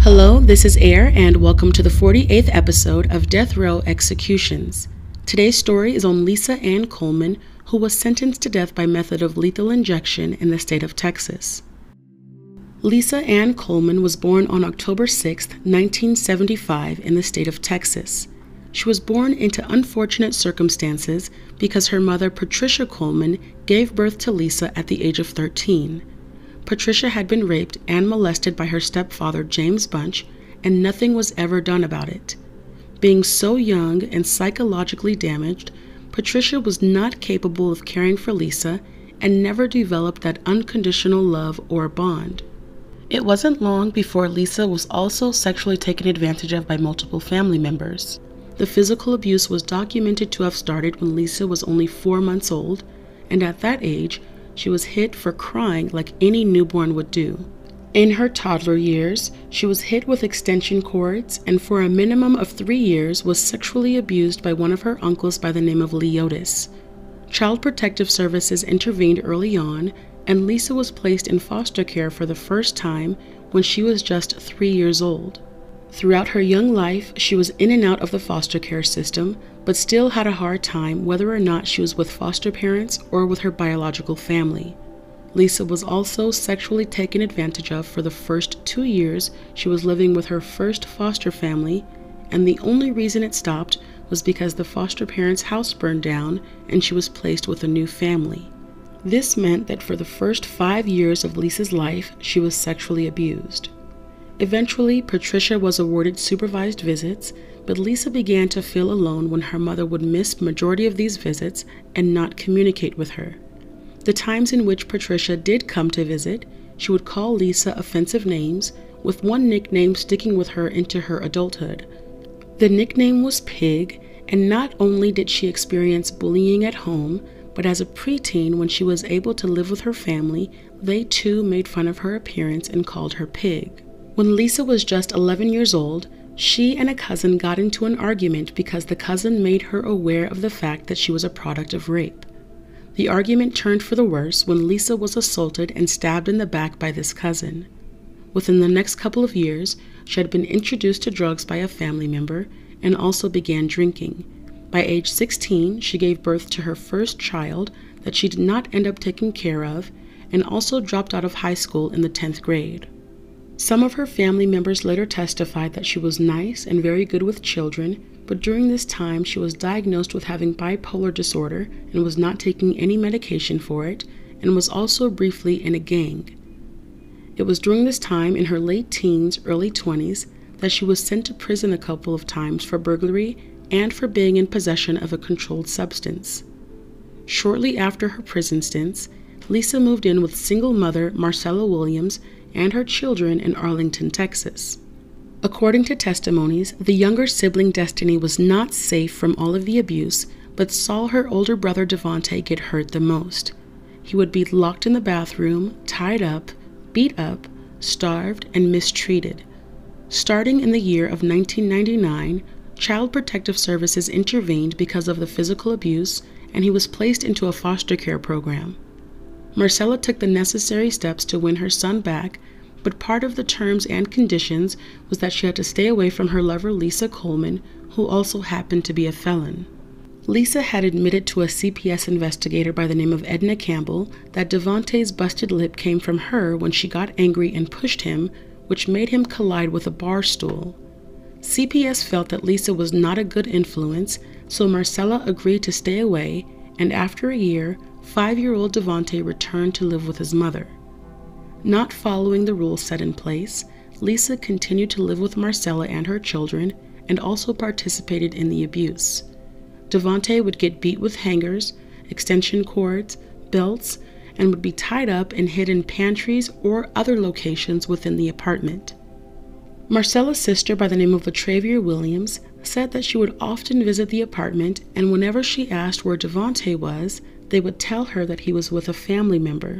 Hello, this is Air, and welcome to the 48th episode of Death Row Executions. Today's story is on Lisa Ann Coleman, who was sentenced to death by method of lethal injection in the state of Texas. Lisa Ann Coleman was born on October 6, 1975, in the state of Texas. She was born into unfortunate circumstances because her mother, Patricia Coleman, gave birth to Lisa at the age of 13. Patricia had been raped and molested by her stepfather, James Bunch, and nothing was ever done about it. Being so young and psychologically damaged, Patricia was not capable of caring for Lisa and never developed that unconditional love or bond. It wasn't long before Lisa was also sexually taken advantage of by multiple family members. The physical abuse was documented to have started when Lisa was only 4 months old, and at that age, she was hit for crying like any newborn would do. In her toddler years, she was hit with extension cords and for a minimum of 3 years was sexually abused by one of her uncles by the name of Leotis. Child Protective Services intervened early on, and Lisa was placed in foster care for the first time when she was just 3 years old. Throughout her young life, she was in and out of the foster care system, but still had a hard time whether or not she was with foster parents or with her biological family. Lisa was also sexually taken advantage of for the first 2 years she was living with her first foster family, and the only reason it stopped was because the foster parents' house burned down and she was placed with a new family. This meant that for the first 5 years of Lisa's life, she was sexually abused. Eventually, Patricia was awarded supervised visits, but Lisa began to feel alone when her mother would miss majority of these visits and not communicate with her. The times in which Patricia did come to visit, she would call Lisa offensive names, with one nickname sticking with her into her adulthood. The nickname was Pig, and not only did she experience bullying at home, but as a preteen when she was able to live with her family, they too made fun of her appearance and called her Pig. When Lisa was just 11 years old, she and a cousin got into an argument because the cousin made her aware of the fact that she was a product of rape. The argument turned for the worse when Lisa was assaulted and stabbed in the back by this cousin. Within the next couple of years, she had been introduced to drugs by a family member and also began drinking. By age 16, she gave birth to her first child that she did not end up taking care of and also dropped out of high school in the 10th grade. Some of her family members later testified that she was nice and very good with children, but during this time she was diagnosed with having bipolar disorder and was not taking any medication for it, and was also briefly in a gang. It was during this time in her late teens, early 20s, that she was sent to prison a couple of times for burglary and for being in possession of a controlled substance. Shortly after her prison stints, Lisa moved in with single mother Marcella Williams and her children in Arlington, Texas. According to testimonies, the younger sibling Destiny was not safe from all of the abuse, but saw her older brother Devontae get hurt the most. He would be locked in the bathroom, tied up, beat up, starved, and mistreated. Starting in the year of 1999, Child Protective Services intervened because of the physical abuse, and he was placed into a foster care program. Marcella took the necessary steps to win her son back, but part of the terms and conditions was that she had to stay away from her lover Lisa Coleman, who also happened to be a felon. Lisa had admitted to a CPS investigator by the name of Edna Campbell that Devontae's busted lip came from her when she got angry and pushed him, which made him collide with a bar stool. CPS felt that Lisa was not a good influence, so Marcella agreed to stay away, and after a year, 5-year-old Devontae returned to live with his mother. Not following the rules set in place, Lisa continued to live with Marcella and her children and also participated in the abuse. Devontae would get beat with hangers, extension cords, belts, and would be tied up and hid in pantries or other locations within the apartment. Marcella's sister by the name of Marcella Williams said that she would often visit the apartment, and whenever she asked where Devontae was, they would tell her that he was with a family member.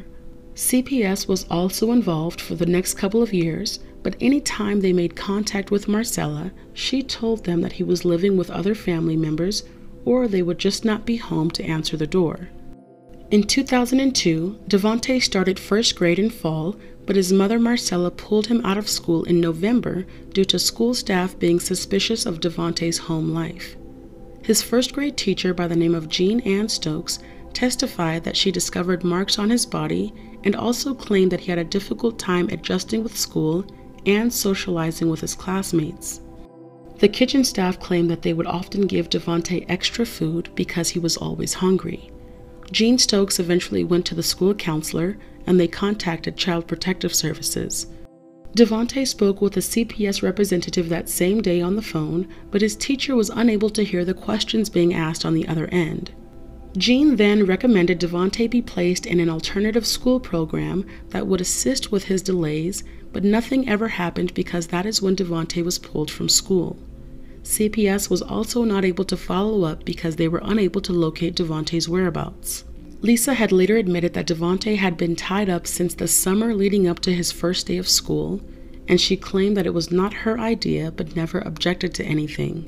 CPS was also involved for the next couple of years, but any time they made contact with Marcella, she told them that he was living with other family members, or they would just not be home to answer the door. In 2002, Devontae started first grade in fall, but his mother Marcella pulled him out of school in November due to school staff being suspicious of Devontae's home life. His first-grade teacher by the name of Jean Ann Stokes testified that she discovered marks on his body and also claimed that he had a difficult time adjusting with school and socializing with his classmates. The kitchen staff claimed that they would often give Devontae extra food because he was always hungry. Jean Stokes eventually went to the school counselor and they contacted Child Protective Services. Devontae spoke with a CPS representative that same day on the phone, but his teacher was unable to hear the questions being asked on the other end. Jean then recommended Devontae be placed in an alternative school program that would assist with his delays, but nothing ever happened because that is when Devontae was pulled from school. CPS was also not able to follow up because they were unable to locate Devontae's whereabouts. Lisa had later admitted that Devontae had been tied up since the summer leading up to his first day of school, and she claimed that it was not her idea but never objected to anything.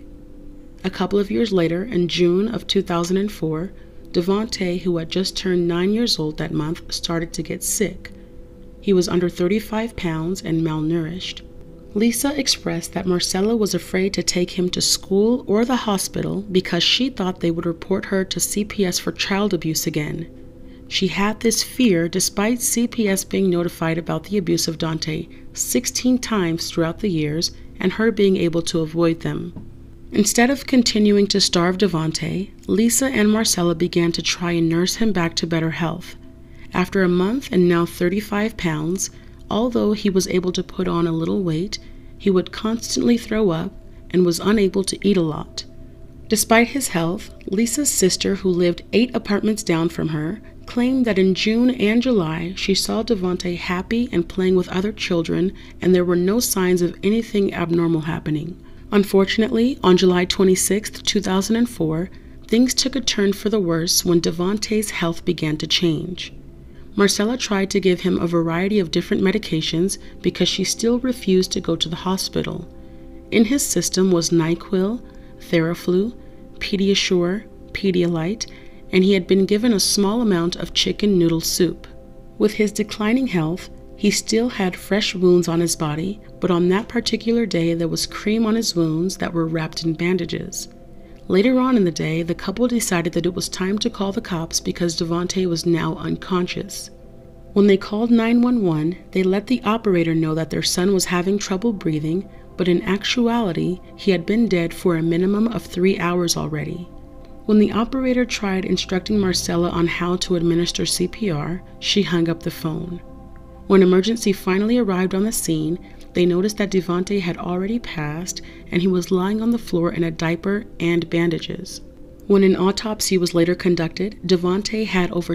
A couple of years later, in June of 2004, Devontae, who had just turned 9 years old that month, started to get sick. He was under 35 pounds and malnourished. Lisa expressed that Marcella was afraid to take him to school or the hospital because she thought they would report her to CPS for child abuse again. She had this fear despite CPS being notified about the abuse of Dante 16 times throughout the years and her being able to avoid them. Instead of continuing to starve Devontae, Lisa and Marcella began to try and nurse him back to better health. After a month and now 35 pounds, although he was able to put on a little weight, he would constantly throw up and was unable to eat a lot. Despite his health, Lisa's sister, who lived 8 apartments down from her, claimed that in June and July she saw Devontae happy and playing with other children and there were no signs of anything abnormal happening. Unfortunately, on July 26, 2004, things took a turn for the worse when Devontae's health began to change. Marcella tried to give him a variety of different medications because she still refused to go to the hospital. In his system was NyQuil, Theraflu, Pediasure, Pedialyte, and he had been given a small amount of chicken noodle soup. With his declining health, he still had fresh wounds on his body, but on that particular day there was cream on his wounds that were wrapped in bandages. Later on in the day, the couple decided that it was time to call the cops because Devontae was now unconscious. When they called 911, they let the operator know that their son was having trouble breathing, but in actuality, he had been dead for a minimum of 3 hours already. When the operator tried instructing Marcella on how to administer CPR, she hung up the phone. When emergency finally arrived on the scene, they noticed that Devontae had already passed and he was lying on the floor in a diaper and bandages. When an autopsy was later conducted, Devontae had over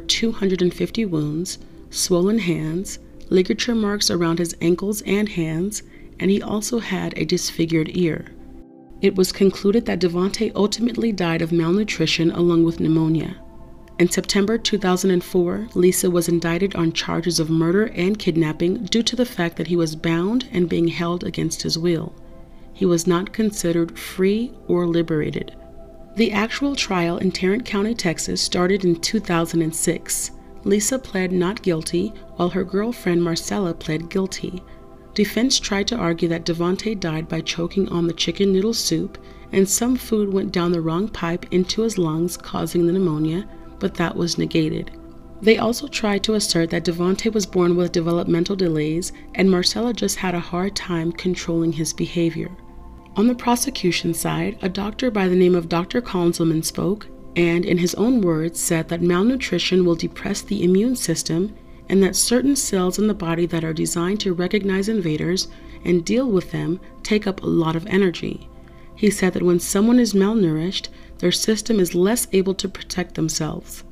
250 wounds, swollen hands, ligature marks around his ankles and hands, and he also had a disfigured ear. It was concluded that Devontae ultimately died of malnutrition along with pneumonia. In September 2004, Lisa was indicted on charges of murder and kidnapping due to the fact that he was bound and being held against his will. He was not considered free or liberated. The actual trial in Tarrant County, Texas started in 2006. Lisa pled not guilty, while her girlfriend Marcella pled guilty. Defense tried to argue that Devontae died by choking on the chicken noodle soup, and some food went down the wrong pipe into his lungs, causing the pneumonia, but that was negated. They also tried to assert that Devontae was born with developmental delays, and Marcella just had a hard time controlling his behavior. On the prosecution side, a doctor by the name of Dr. Coleman spoke, and in his own words said that malnutrition will depress the immune system and that certain cells in the body that are designed to recognize invaders and deal with them take up a lot of energy. He said that when someone is malnourished, their system is less able to protect themselves.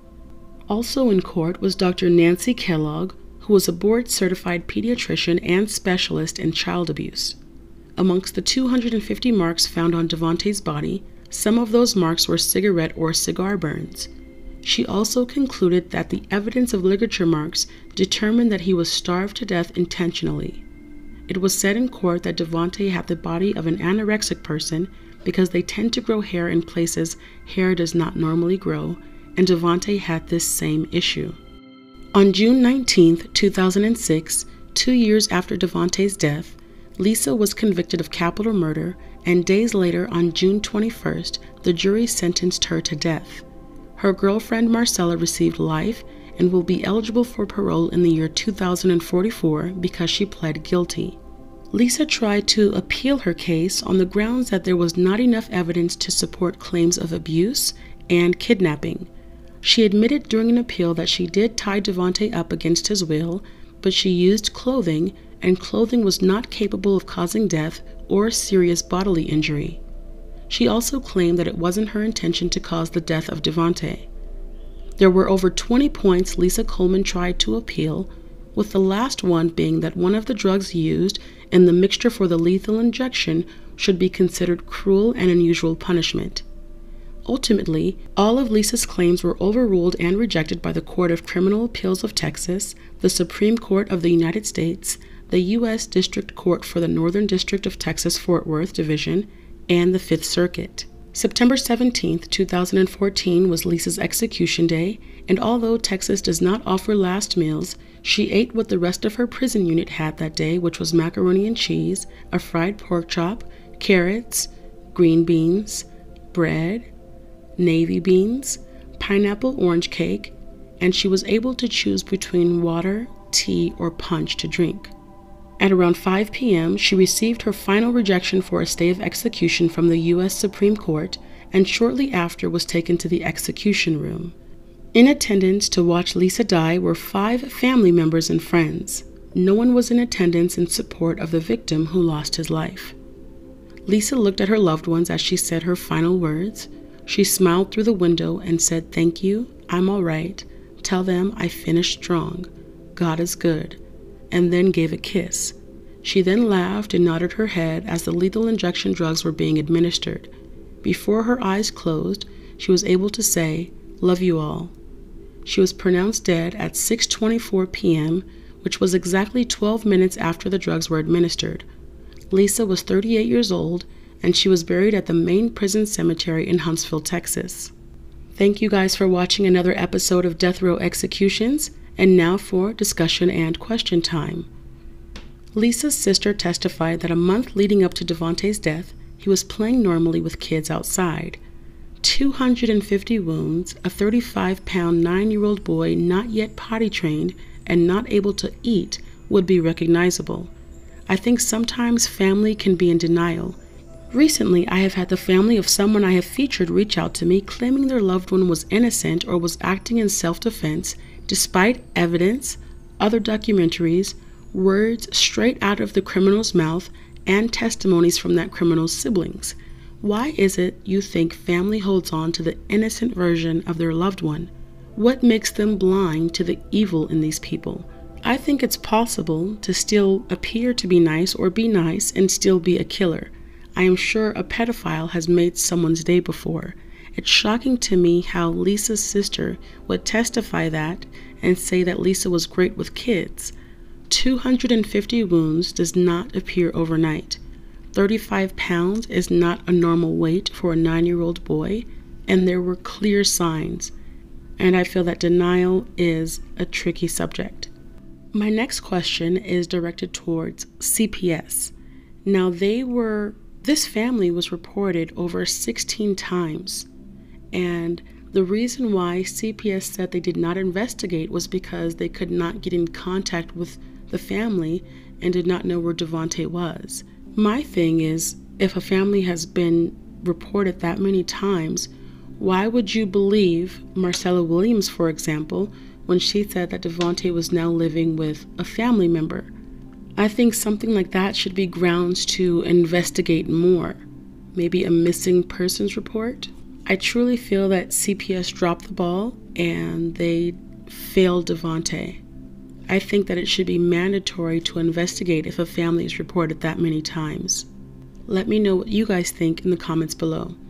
Also in court was Dr. Nancy Kellogg, who was a board-certified pediatrician and specialist in child abuse. Amongst the 250 marks found on Devontae's body, some of those marks were cigarette or cigar burns. She also concluded that the evidence of ligature marks determined that he was starved to death intentionally. It was said in court that Devontae had the body of an anorexic person because they tend to grow hair in places hair does not normally grow, and Devontae had this same issue. On June 19, 2006, 2 years after Devontae's death, Lisa was convicted of capital murder, and days later, on June 21st, the jury sentenced her to death. Her girlfriend Marcella received life and will be eligible for parole in the year 2044 because she pled guilty. Lisa tried to appeal her case on the grounds that there was not enough evidence to support claims of abuse and kidnapping. She admitted during an appeal that she did tie Devontae up against his will, but she used clothing, and clothing was not capable of causing death or serious bodily injury. She also claimed that it wasn't her intention to cause the death of Devontae. There were over 20 points Lisa Coleman tried to appeal, with the last one being that one of the drugs used in the mixture for the lethal injection should be considered cruel and unusual punishment. Ultimately, all of Lisa's claims were overruled and rejected by the Court of Criminal Appeals of Texas, the Supreme Court of the United States, the U.S. District Court for the Northern District of Texas Fort Worth Division, and the Fifth Circuit. September 17, 2014 was Lisa's execution day, and although Texas does not offer last meals, she ate what the rest of her prison unit had that day, which was macaroni and cheese, a fried pork chop, carrots, green beans, bread, navy beans, pineapple orange cake, and she was able to choose between water, tea, or punch to drink. At around 5 p.m., she received her final rejection for a stay of execution from the U.S. Supreme Court, and shortly after was taken to the execution room. In attendance to watch Lisa die were 5 family members and friends. No one was in attendance in support of the victim who lost his life. Lisa looked at her loved ones as she said her final words. She smiled through the window and said, "Thank you, I'm all right. Tell them I finished strong. God is good," and then gave a kiss. She then laughed and nodded her head as the lethal injection drugs were being administered. Before her eyes closed, she was able to say, "Love you all." She was pronounced dead at 6:24 p.m., which was exactly 12 minutes after the drugs were administered. Lisa was 38 years old, and she was buried at the main prison cemetery in Huntsville, Texas. Thank you guys for watching another episode of Death Row Executions, and now for discussion and question time. Lisa's sister testified that a month leading up to Devontae's death, he was playing normally with kids outside. 250 wounds, a 35-pound 9-year-old boy not yet potty trained and not able to eat would be recognizable. I think sometimes family can be in denial. Recently, I have had the family of someone I have featured reach out to me claiming their loved one was innocent or was acting in self-defense despite evidence, other documentaries, words straight out of the criminal's mouth, and testimonies from that criminal's siblings. Why is it you think family holds on to the innocent version of their loved one? What makes them blind to the evil in these people? I think it's possible to still appear to be nice or be nice and still be a killer. I am sure a pedophile has made someone's day before. It's shocking to me how Lisa's sister would testify that and say that Lisa was great with kids. 250 wounds does not appear overnight. 35 pounds is not a normal weight for a 9-year-old boy, and there were clear signs. And I feel that denial is a tricky subject. My next question is directed towards CPS. Now this family was reported over 16 times, and the reason why CPS said they did not investigate was because they could not get in contact with the family and did not know where Devontae was. My thing is, if a family has been reported that many times, why would you believe Marcella Williams, for example, when she said that Devontae was now living with a family member? I think something like that should be grounds to investigate more. Maybe a missing persons report. I truly feel that CPS dropped the ball and they failed Devontae. I think that it should be mandatory to investigate if a family is reported that many times. Let me know what you guys think in the comments below.